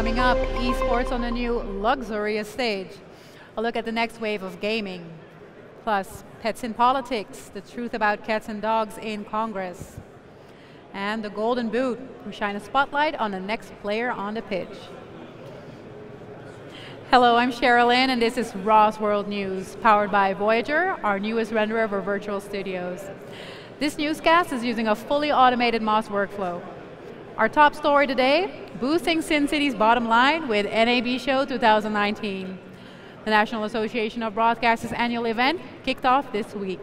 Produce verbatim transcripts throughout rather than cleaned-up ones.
Coming up, esports on a new luxurious stage. A look at the next wave of gaming. Plus, pets in politics, the truth about cats and dogs in Congress. And the Golden Boot, who shine a spotlight on the next player on the pitch. Hello, I'm Sherilyn, and this is Raw's World News, powered by Voyager, our newest renderer for virtual studios. This newscast is using a fully automated Moz workflow. Our top story today, boosting Sin City's bottom line with N A B Show two thousand nineteen. The National Association of Broadcasters annual event kicked off this week.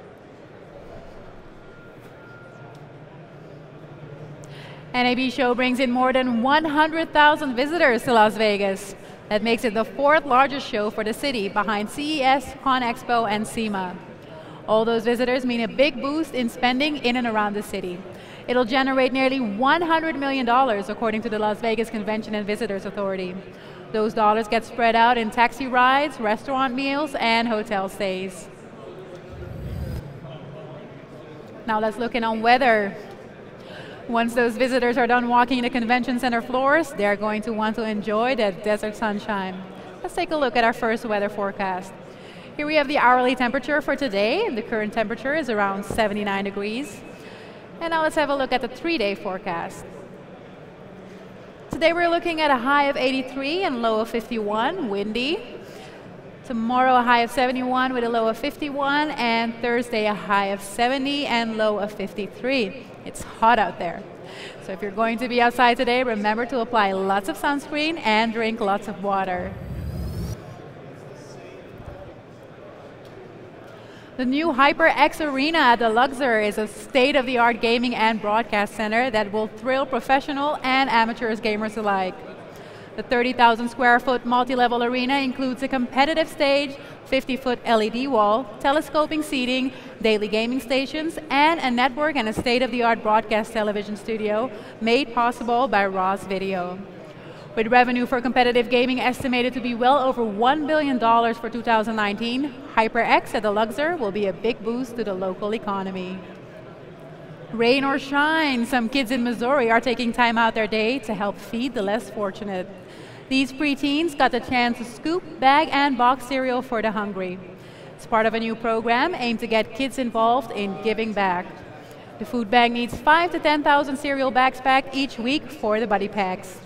N A B Show brings in more than one hundred thousand visitors to Las Vegas. That makes it the fourth largest show for the city, behind C E S, ConExpo, and SEMA. All those visitors mean a big boost in spending in and around the city. It'll generate nearly one hundred million dollars, according to the Las Vegas Convention and Visitors Authority. Those dollars get spread out in taxi rides, restaurant meals, and hotel stays. Now let's look in on weather. Once those visitors are done walking the convention center floors, they're going to want to enjoy that desert sunshine. Let's take a look at our first weather forecast. Here we have the hourly temperature for today. The current temperature is around seventy-nine degrees. And now let's have a look at the three-day forecast. Today we're looking at a high of eighty-three and low of fifty-one, windy. Tomorrow a high of seventy-one with a low of fifty-one, and Thursday a high of seventy and low of fifty-three. It's hot out there. So if you're going to be outside today, remember to apply lots of sunscreen and drink lots of water. The new HyperX Arena at the Luxor is a state-of-the-art gaming and broadcast center that will thrill professional and amateurs gamers alike. The thirty thousand square foot multi-level arena includes a competitive stage, fifty foot L E D wall, telescoping seating, daily gaming stations, and a network and a state-of-the-art broadcast television studio made possible by Raw's Video. With revenue for competitive gaming estimated to be well over one billion dollars for two thousand nineteen, HyperX at the Luxor will be a big boost to the local economy. Rain or shine, some kids in Missouri are taking time out their day to help feed the less fortunate. These preteens got the chance to scoop, bag, and box cereal for the hungry. It's part of a new program aimed to get kids involved in giving back. The food bank needs five to ten thousand cereal bags packed each week for the buddy packs.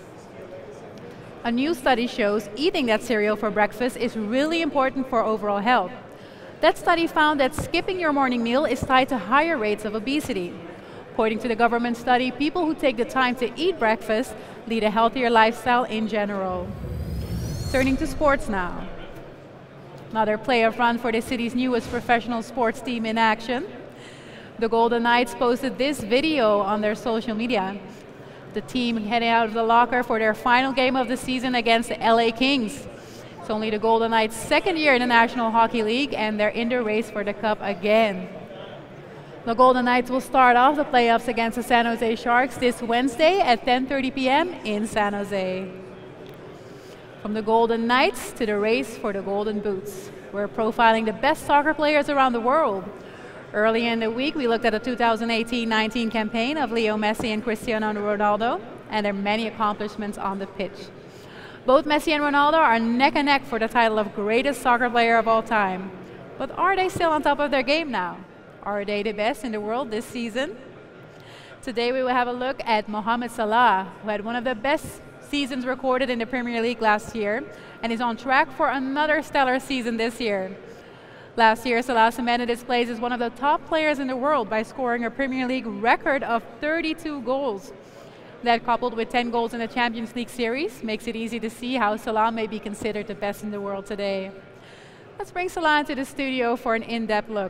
A new study shows eating that cereal for breakfast is really important for overall health. That study found that skipping your morning meal is tied to higher rates of obesity. According to the government study, people who take the time to eat breakfast lead a healthier lifestyle in general. Turning to sports now. Another playoff run for the city's newest professional sports team in action. The Golden Knights posted this video on their social media. The team heading out of the locker for their final game of the season against the L A Kings. It's only the Golden Knights' second year in the National Hockey League, and they're in the race for the cup again. The Golden Knights will start off the playoffs against the San Jose Sharks this Wednesday at ten thirty p m in San Jose. From the Golden Knights to the race for the Golden Boots. We're profiling the best soccer players around the world. Early in the week, we looked at the two thousand eighteen nineteen campaign of Leo Messi and Cristiano Ronaldo and their many accomplishments on the pitch. Both Messi and Ronaldo are neck and neck for the title of greatest soccer player of all time. But are they still on top of their game now? Are they the best in the world this season? Today we will have a look at Mohamed Salah, who had one of the best seasons recorded in the Premier League last year and is on track for another stellar season this year. Last year, Salah cemented his place as one of the top players in the world by scoring a Premier League record of thirty-two goals. That, coupled with ten goals in the Champions League series, makes it easy to see how Salah may be considered the best in the world today. Let's bring Salah into the studio for an in-depth look.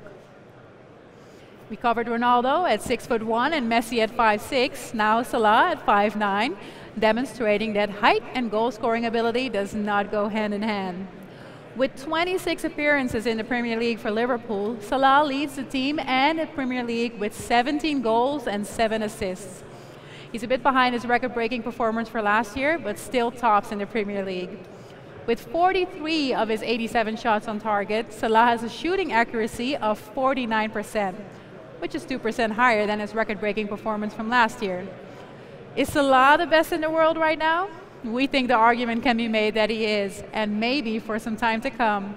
We covered Ronaldo at six foot one and Messi at five six, now Salah at five nine, demonstrating that height and goal-scoring ability does not go hand in hand. With twenty-six appearances in the Premier League for Liverpool, Salah leads the team and the Premier League with seventeen goals and seven assists. He's a bit behind his record-breaking performance for last year, but still tops in the Premier League. With forty-three of his eighty-seven shots on target, Salah has a shooting accuracy of forty-nine percent, which is two percent higher than his record-breaking performance from last year. Is Salah the best in the world right now? We think the argument can be made that he is, and maybe for some time to come.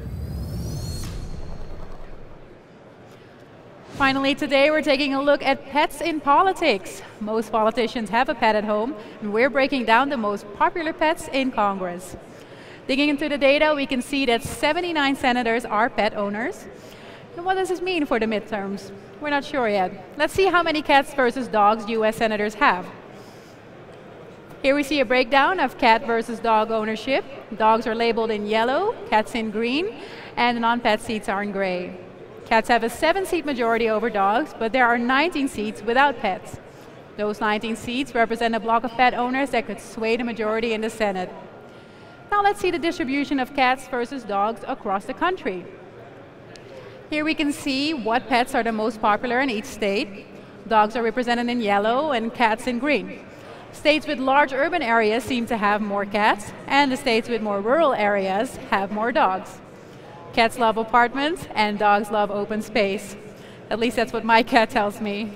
Finally, today we're taking a look at pets in politics. Most politicians have a pet at home, and we're breaking down the most popular pets in Congress. Digging into the data, we can see that seventy-nine senators are pet owners. And what does this mean for the midterms? We're not sure yet. Let's see how many cats versus dogs U S senators have. Here we see a breakdown of cat versus dog ownership. Dogs are labeled in yellow, cats in green, and non-pet seats are in gray. Cats have a seven-seat majority over dogs, but there are nineteen seats without pets. Those nineteen seats represent a block of pet owners that could sway the majority in the Senate. Now let's see the distribution of cats versus dogs across the country. Here we can see what pets are the most popular in each state. Dogs are represented in yellow and cats in green. States with large urban areas seem to have more cats, and the states with more rural areas have more dogs. Cats love apartments, and dogs love open space. At least that's what my cat tells me.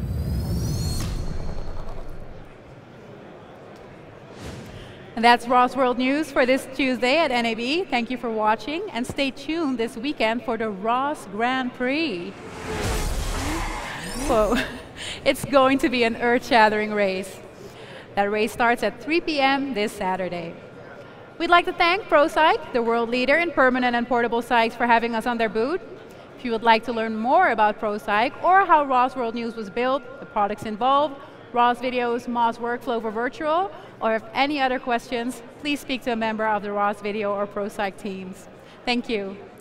And that's Ross World News for this Tuesday at N A B. Thank you for watching, and stay tuned this weekend for the Ross Grand Prix. Whoa, it's going to be an earth-shattering race. That race starts at three p m this Saturday. We'd like to thank ProPsych, the world leader in permanent and portable psychs, for having us on their booth. If you would like to learn more about ProPsych or how Ross World News was built, the products involved, Ross videos, Moz Workflow for Virtual, or if any other questions, please speak to a member of the Ross Video or ProPsych teams. Thank you.